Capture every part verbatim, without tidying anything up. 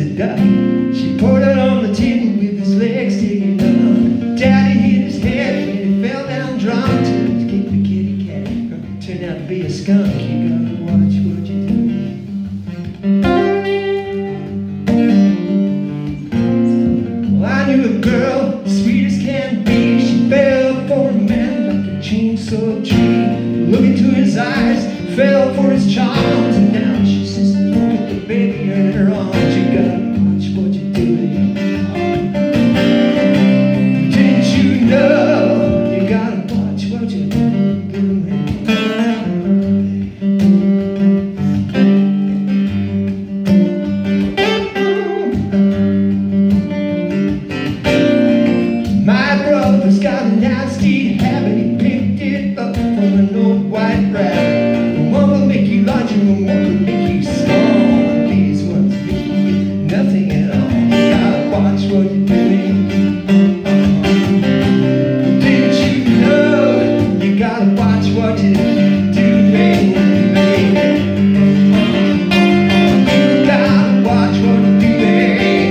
a duck. She poured it on the table with his legs sticking up. Daddy hit his head when he fell down drunk. To kick the kitty cat, turned out to be a skunk. You gotta watch what you do. Well, I knew a girl, sweet as can be. She fell for a man like a chainsaw tree. Looked into his eyes, fell for his charms, and now she sits alone with the baby in her arms. You gotta watch what you're doing. Didn't you know? You gotta watch what you're doing. My brother's got a nasty habit. He picked it up from an old white rabbit. One will make you large and one will make you small. These ones make you get nothing at all. You gotta watch what you're doing. Didn't you know? You gotta watch what you're doing. You gotta watch what you're doing.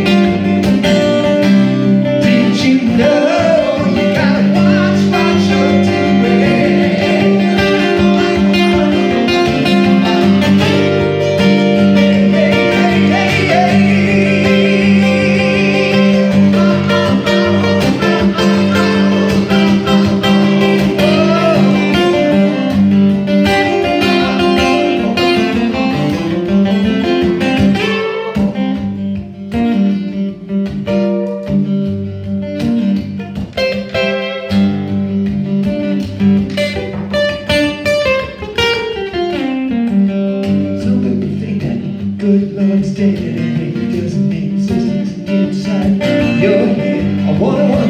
Didn't you know? Good love's dead and it doesn't exist inside your head. I wanna